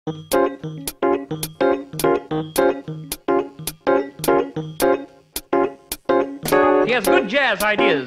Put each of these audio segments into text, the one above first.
He has good jazz ideas.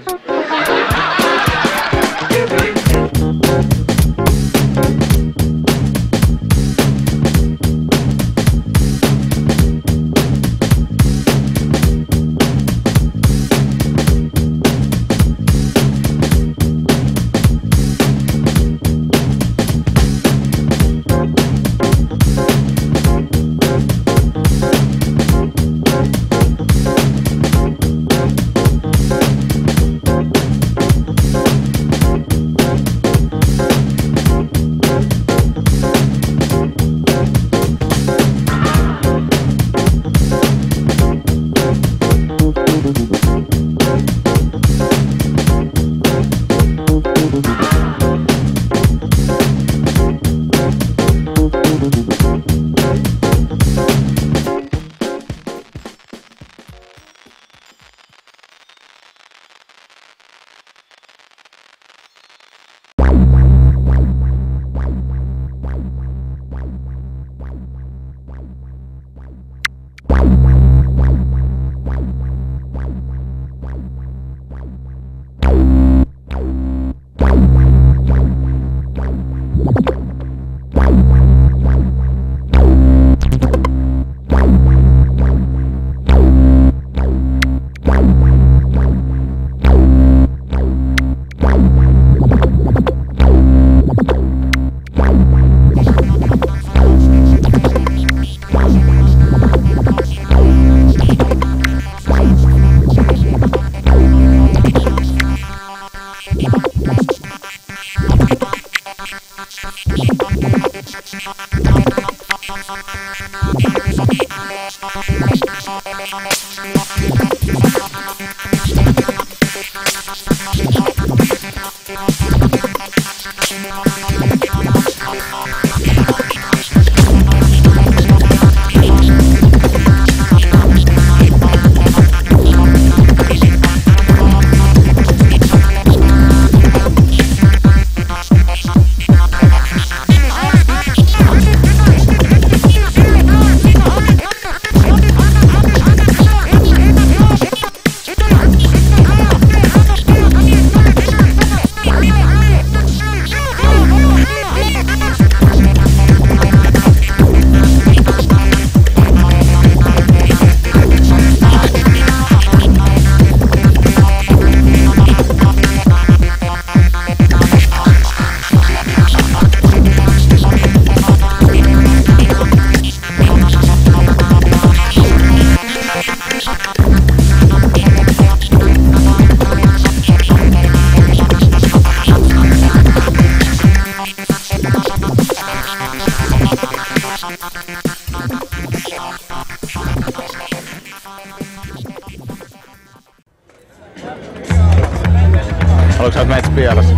Haluatko sä meitä pielessä?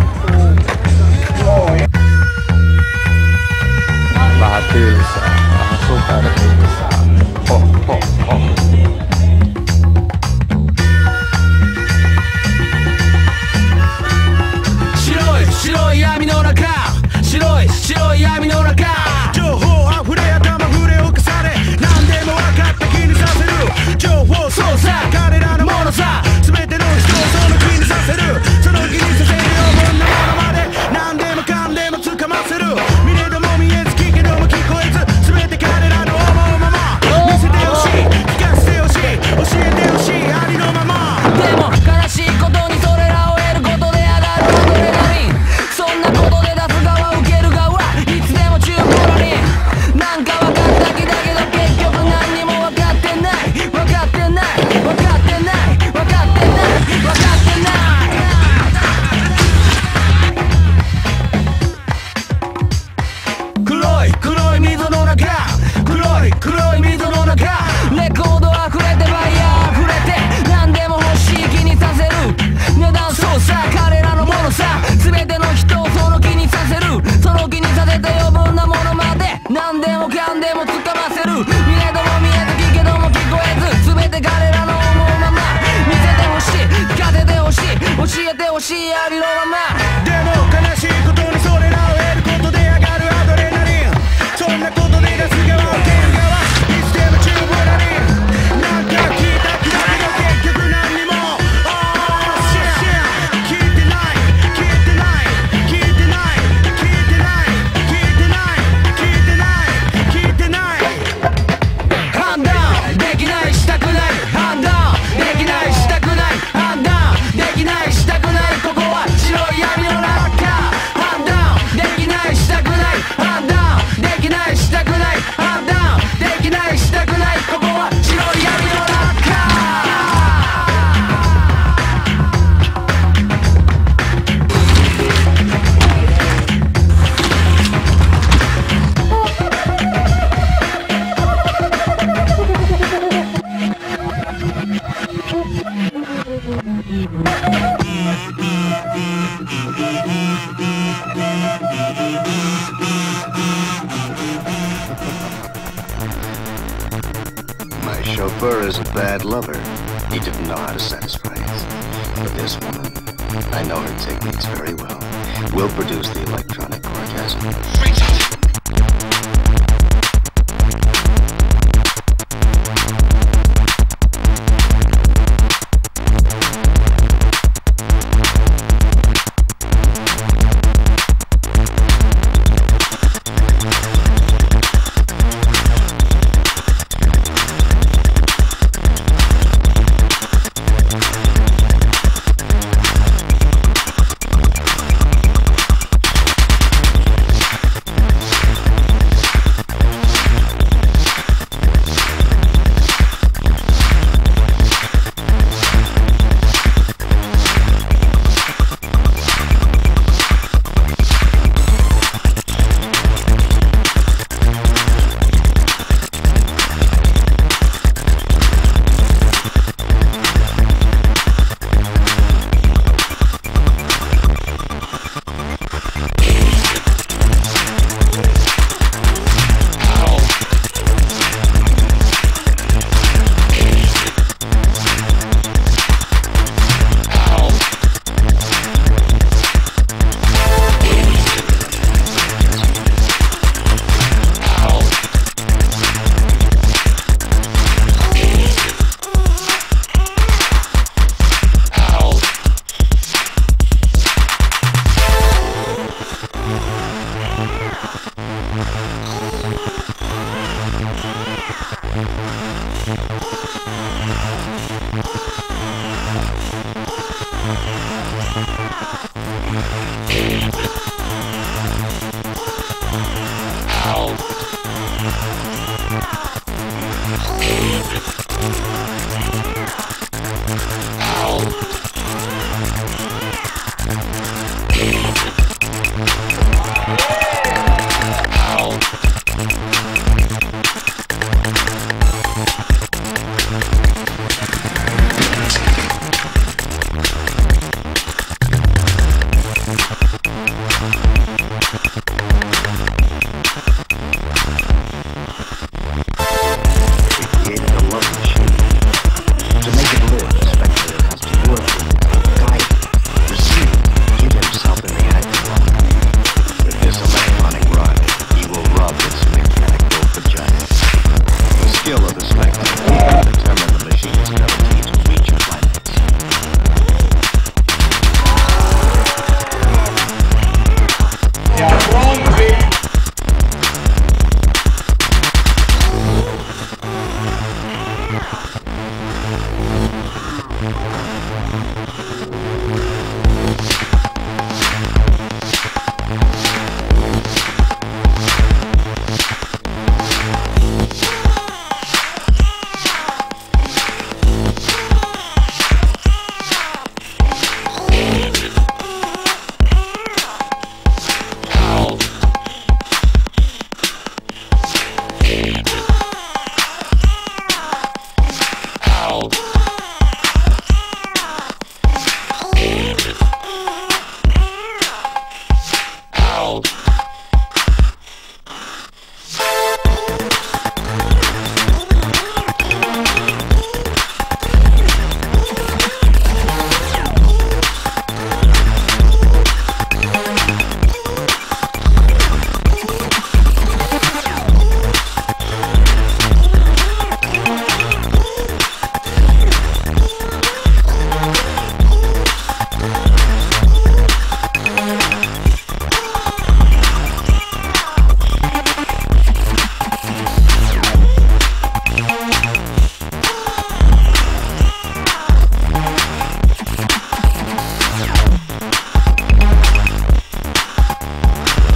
Vähän tylsää, vähän supertylsää. Ho, ho, ho. Shiroi yami no naka. Shiroi yami no naka. 情報あふれ頭触れ侵され何でも分かった気にさせる情報操作彼らのものさ全ての人をその気にさせるその気にさせるようなものまで何でもかんでもつかませる見れども見えず聞けども聞こえず全て彼らの思うまま見せてほしい聞かせてほしい教えてほしいありのままでも悲しいことにそれらを得ることで上がるアドレナリンそんなことで出す側受ける側いつでも中古ロリンなんか分かった気だけど結局何にも分かってない分かってない分かってない分かってない分かってない黒い水の中黒い水の中レコード溢れてバイヤー溢れて何でも欲しい気にさせる値段操作彼らのものさ全ての人をその気にさせるその気にさせて余分なものまで何でもかんでもつかませる見えども見えず聞けども聞こえず全て彼らの思うまま見せてほしい聞かせてほしい教えてほしいありのままでも悲しいことにそれらを得ることで上がるアドレナリンそんなことで My chauffeur is a bad lover. He didn't know how to satisfy us. But this woman, I know her techniques very well, will produce the electronic orgasm.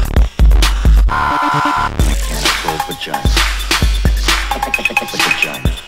Vagina.